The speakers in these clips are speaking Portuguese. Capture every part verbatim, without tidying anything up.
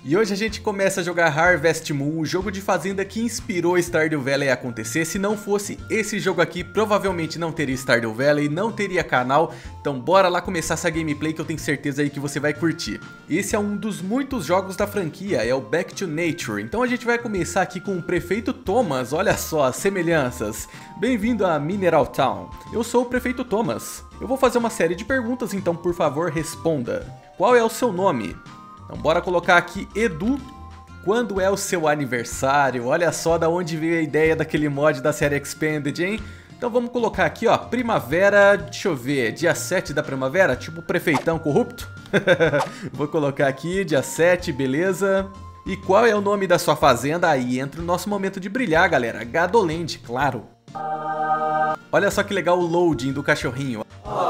E hoje a gente começa a jogar Harvest Moon, o jogo de fazenda que inspirou Stardew Valley a acontecer. Se não fosse esse jogo aqui, provavelmente não teria Stardew Valley, não teria canal. Então bora lá começar essa gameplay que eu tenho certeza aí que você vai curtir. Esse é um dos muitos jogos da franquia, é o Back to Nature. Então a gente vai começar aqui com o Prefeito Thomas, olha só as semelhanças. Bem-vindo a Mineral Town, eu sou o Prefeito Thomas. Eu vou fazer uma série de perguntas, então por favor responda. Qual é o seu nome? Então bora colocar aqui Edu. Quando é o seu aniversário? Olha só da onde veio a ideia daquele mod da série Expanded, hein? Então vamos colocar aqui, ó, primavera, deixa eu ver, dia sete da primavera, tipo prefeitão corrupto. Vou colocar aqui, dia sete, beleza. E qual é o nome da sua fazenda? Aí entra o nosso momento de brilhar, galera. Gadoland, claro. Olha só que legal o loading do cachorrinho.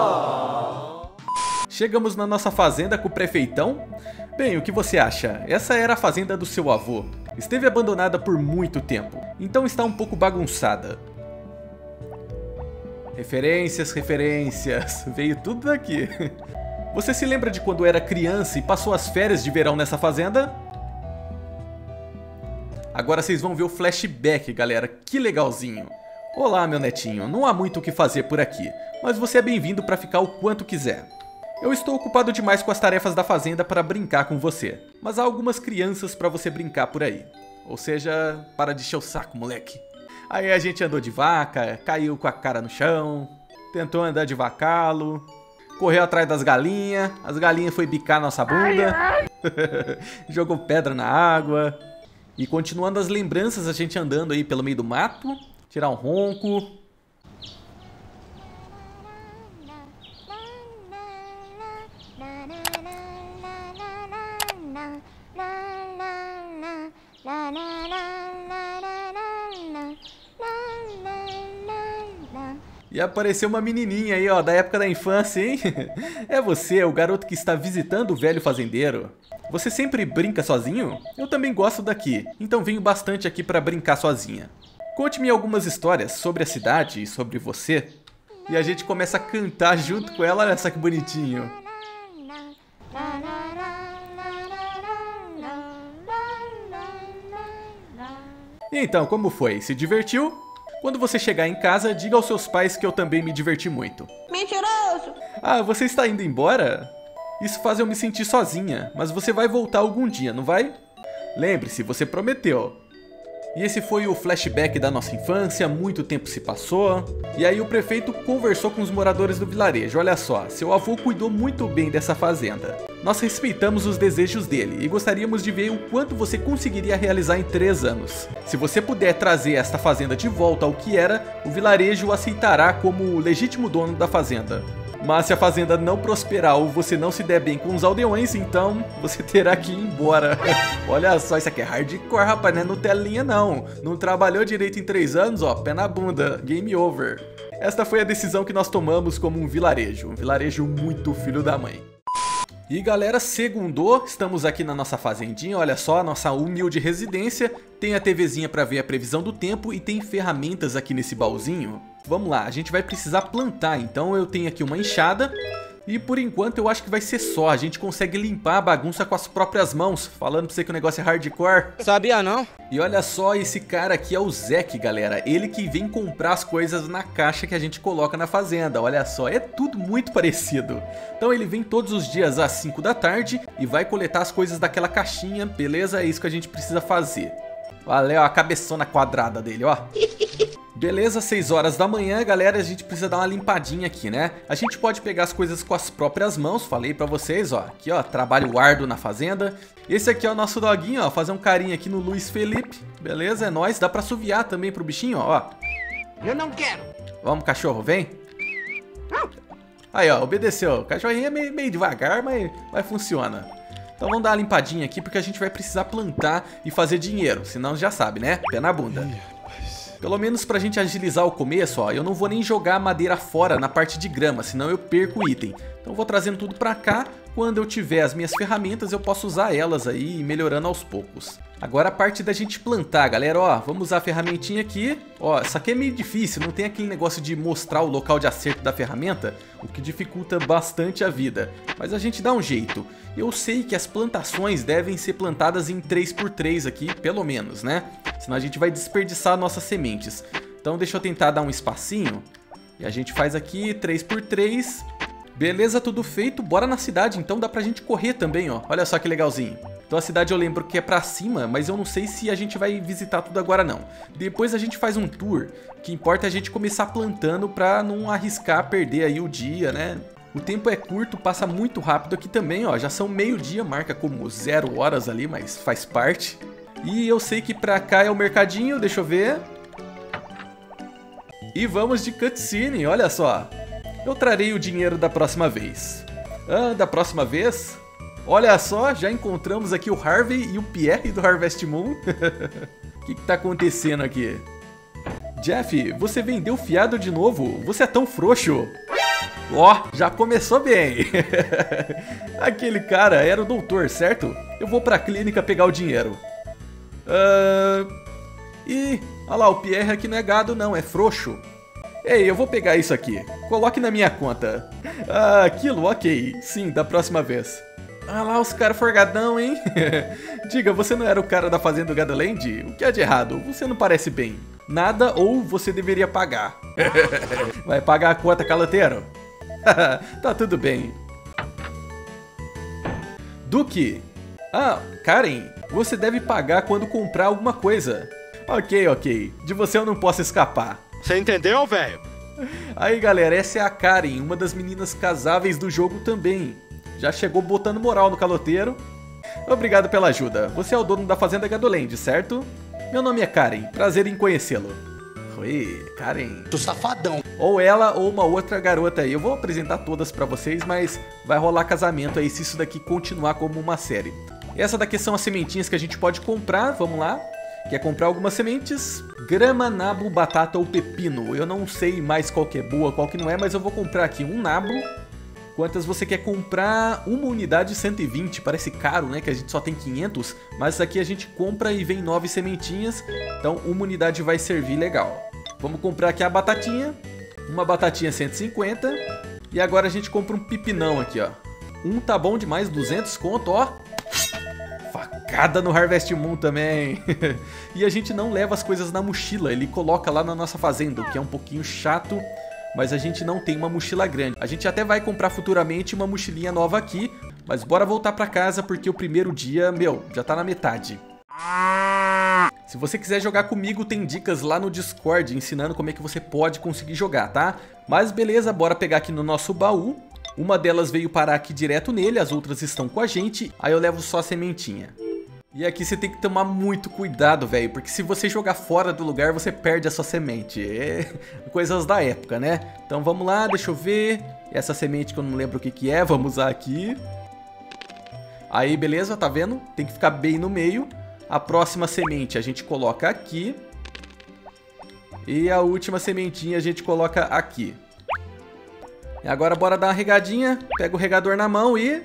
Chegamos na nossa fazenda com o prefeitão. Bem, o que você acha? Essa era a fazenda do seu avô. Esteve abandonada por muito tempo, então está um pouco bagunçada. Referências, referências, veio tudo daqui. Você se lembra de quando era criança e passou as férias de verão nessa fazenda? Agora vocês vão ver o flashback, galera, que legalzinho. Olá, meu netinho, não há muito o que fazer por aqui, mas você é bem-vindo para ficar o quanto quiser. Eu estou ocupado demais com as tarefas da fazenda para brincar com você, mas há algumas crianças para você brincar por aí. Ou seja, para de encher o saco, moleque. Aí a gente andou de vaca, caiu com a cara no chão, tentou andar de vacalo, correu atrás das galinhas, as galinhas foi bicar nossa bunda, jogou pedra na água. E continuando as lembranças, a gente andando aí pelo meio do mato, tirar um ronco. E apareceu uma menininha aí, ó, da época da infância, hein? É você, o garoto que está visitando o velho fazendeiro. Você sempre brinca sozinho? Eu também gosto daqui, então venho bastante aqui para brincar sozinha. Conte-me algumas histórias sobre a cidade e sobre você. E a gente começa a cantar junto com ela, olha só que bonitinho. E então, como foi? Se divertiu? Quando você chegar em casa, diga aos seus pais que eu também me diverti muito. Mentiroso! Ah, você está indo embora? Isso faz eu me sentir sozinha, mas você vai voltar algum dia, não vai? Lembre-se, você prometeu. E esse foi o flashback da nossa infância, muito tempo se passou. E aí o prefeito conversou com os moradores do vilarejo, olha só, seu avô cuidou muito bem dessa fazenda. Nós respeitamos os desejos dele e gostaríamos de ver o quanto você conseguiria realizar em três anos. Se você puder trazer esta fazenda de volta ao que era, o vilarejo o aceitará como o legítimo dono da fazenda. Mas se a fazenda não prosperar ou você não se der bem com os aldeões, então você terá que ir embora. Olha só, isso aqui é hardcore, rapaz, não é Nutelinha não. Não trabalhou direito em três anos, ó, pé na bunda, game over. Esta foi a decisão que nós tomamos como um vilarejo, um vilarejo muito filho da mãe. E galera, segundou, estamos aqui na nossa fazendinha, olha só, nossa humilde residência. Tem a TVzinha para ver a previsão do tempo e tem ferramentas aqui nesse baúzinho. Vamos lá, a gente vai precisar plantar, então eu tenho aqui uma enxada. E por enquanto eu acho que vai ser só, a gente consegue limpar a bagunça com as próprias mãos. Falando pra você que o negócio é hardcore. Sabia não? E olha só, esse cara aqui é o Zack, galera. Ele que vem comprar as coisas na caixa que a gente coloca na fazenda. Olha só, é tudo muito parecido. Então ele vem todos os dias às cinco da tarde e vai coletar as coisas daquela caixinha, beleza? É isso que a gente precisa fazer. Olha a cabeçona quadrada dele, ó. Beleza, seis horas da manhã, galera, a gente precisa dar uma limpadinha aqui, né? A gente pode pegar as coisas com as próprias mãos, falei pra vocês, ó. Aqui, ó, trabalho árduo na fazenda. Esse aqui é o nosso doguinho, ó, fazer um carinho aqui no Luiz Felipe. Beleza, é nóis. Dá pra assoviar também pro bichinho, ó. Eu não quero. Vamos, cachorro, vem. Aí, ó, obedeceu. O cachorrinho é meio, meio devagar, mas, mas funciona. Então vamos dar uma limpadinha aqui, porque a gente vai precisar plantar e fazer dinheiro. Senão já sabe, né? Pé na bunda. Pelo menos pra gente agilizar o começo, ó, eu não vou nem jogar a madeira fora na parte de grama, senão eu perco o item. Então eu vou trazendo tudo pra cá, quando eu tiver as minhas ferramentas, eu posso usar elas aí, melhorando aos poucos. Agora a parte da gente plantar, galera, ó, vamos usar a ferramentinha aqui. Ó, isso aqui é meio difícil, não tem aquele negócio de mostrar o local de acerto da ferramenta, o que dificulta bastante a vida. Mas a gente dá um jeito. Eu sei que as plantações devem ser plantadas em três por três aqui, pelo menos, né? Senão a gente vai desperdiçar nossas sementes. Então deixa eu tentar dar um espacinho. E a gente faz aqui três por três. Beleza, tudo feito. Bora na cidade, então dá pra gente correr também, ó. Olha só que legalzinho. Então a cidade eu lembro que é pra cima, mas eu não sei se a gente vai visitar tudo agora não. Depois a gente faz um tour. O que importa é a gente começar plantando pra não arriscar perder aí o dia, né? O tempo é curto, passa muito rápido aqui também, ó. Já são meio-dia, marca como zero horas ali, mas faz parte. E eu sei que pra cá é o mercadinho, deixa eu ver. E vamos de cutscene, olha só. Eu trarei o dinheiro da próxima vez. Ah, da próxima vez? Olha só, já encontramos aqui o Harvey e o Pierre do Harvest Moon. O que que tá acontecendo aqui? Jeff, você vendeu fiado de novo? Você é tão frouxo. Ó, oh, já começou bem. Aquele cara era o doutor, certo? Eu vou pra clínica pegar o dinheiro. Uh... Ih, olha lá, o Pierre aqui não é gado não, é frouxo. Ei, eu vou pegar isso aqui. Coloque na minha conta. Ah, aquilo, ok. Sim, da próxima vez. Ah lá, os caras forgadão, hein? Diga, você não era o cara da fazenda do Gadoland? O que é de errado? Você não parece bem. Nada ou você deveria pagar. Vai pagar a conta, caloteiro? Tá tudo bem. Duque. Ah, Karen, você deve pagar quando comprar alguma coisa. Ok, ok. De você eu não posso escapar. Você entendeu, velho? Aí, galera, essa é a Karen, uma das meninas casáveis do jogo também. Já chegou botando moral no caloteiro. Obrigado pela ajuda. Você é o dono da Fazenda Gadoland, certo? Meu nome é Karen. Prazer em conhecê-lo. Oi, Karen. Tu safadão. Ou ela ou uma outra garota aí. Eu vou apresentar todas pra vocês, mas vai rolar casamento aí se isso daqui continuar como uma série. Essa daqui são as sementinhas que a gente pode comprar. Vamos lá. Quer comprar algumas sementes? Grama, nabo, batata ou pepino. Eu não sei mais qual que é boa, qual que não é, mas eu vou comprar aqui um nabo. Quantas você quer comprar? Uma unidade cento e vinte. Parece caro, né? Que a gente só tem quinhentos. Mas isso aqui a gente compra e vem nove sementinhas. Então uma unidade vai servir legal. Vamos comprar aqui a batatinha. Uma batatinha cento e cinquenta. E agora a gente compra um pepinão aqui, ó. Um tá bom demais, duzentos conto, ó. Facada no Harvest Moon também. E a gente não leva as coisas na mochila. Ele coloca lá na nossa fazenda, o que é um pouquinho chato. Mas a gente não tem uma mochila grande. A gente até vai comprar futuramente uma mochilinha nova aqui. Mas bora voltar pra casa porque o primeiro dia, meu, já tá na metade. Se você quiser jogar comigo, tem dicas lá no Discord ensinando como é que você pode conseguir jogar, tá? Mas beleza, bora pegar aqui no nosso baú. Uma delas veio parar aqui direto nele, as outras estão com a gente. Aí eu levo só a sementinha. E aqui você tem que tomar muito cuidado, velho, porque se você jogar fora do lugar, você perde a sua semente. É coisas da época, né? Então vamos lá, deixa eu ver. Essa semente que eu não lembro o que que é, vamos usar aqui. Aí, beleza, tá vendo? Tem que ficar bem no meio. A próxima semente a gente coloca aqui. E a última sementinha a gente coloca aqui. E agora bora dar uma regadinha. Pega o regador na mão e...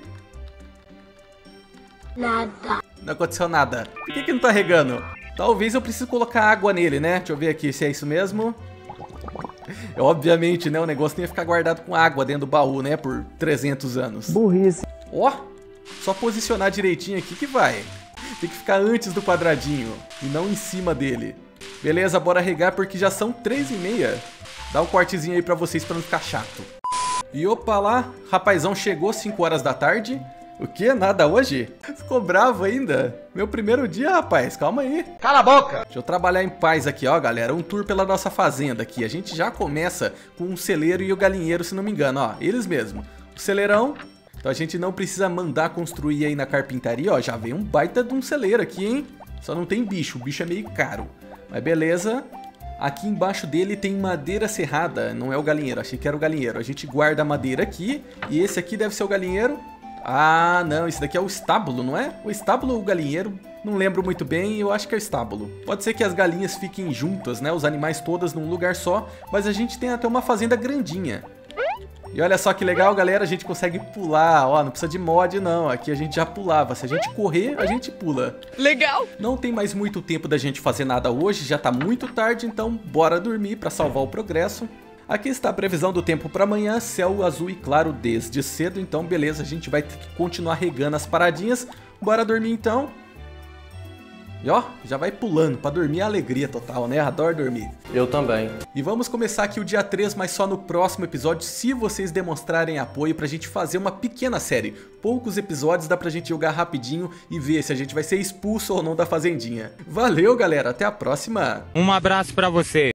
Nada. Não aconteceu nada. Por que que não tá regando? Talvez eu precise colocar água nele, né? Deixa eu ver aqui se é isso mesmo. É, obviamente, né? O negócio nem ia ficar guardado com água dentro do baú, né? Por trezentos anos. Burrice. Ó, só posicionar direitinho aqui que vai. Tem que ficar antes do quadradinho e não em cima dele. Beleza, bora regar porque já são três e meia. Dá um cortezinho aí pra vocês pra não ficar chato. E opa lá, rapazão chegou cinco horas da tarde. O que? Nada hoje? Ficou bravo ainda? Meu primeiro dia, rapaz, calma aí. Cala a boca! Deixa eu trabalhar em paz aqui, ó, galera. Um tour pela nossa fazenda aqui. A gente já começa com o celeiro e o galinheiro, se não me engano, ó. Eles mesmo. O celeirão. Então a gente não precisa mandar construir aí na carpintaria, ó. Já veio um baita de um celeiro aqui, hein? Só não tem bicho. O bicho é meio caro. Mas beleza. Aqui embaixo dele tem madeira serrada. Não é o galinheiro, achei que era o galinheiro. A gente guarda a madeira aqui. E esse aqui deve ser o galinheiro. Ah, não, esse daqui é o estábulo, não é? O estábulo ou o galinheiro? Não lembro muito bem, eu acho que é o estábulo. Pode ser que as galinhas fiquem juntas, né? Os animais todas num lugar só, mas a gente tem até uma fazenda grandinha. E olha só que legal, galera, a gente consegue pular, ó, não precisa de mod não, aqui a gente já pulava, se a gente correr, a gente pula. Legal! Não tem mais muito tempo da gente fazer nada hoje, já tá muito tarde, então bora dormir pra salvar o progresso. Aqui está a previsão do tempo para amanhã, céu azul e claro desde cedo, então beleza, a gente vai ter que continuar regando as paradinhas. Bora dormir então. E ó, já vai pulando, pra dormir é alegria total, né? Adoro dormir. Eu também. E vamos começar aqui o dia três, mas só no próximo episódio, se vocês demonstrarem apoio pra gente fazer uma pequena série. Poucos episódios, dá pra gente jogar rapidinho e ver se a gente vai ser expulso ou não da fazendinha. Valeu, galera, até a próxima! Um abraço pra você!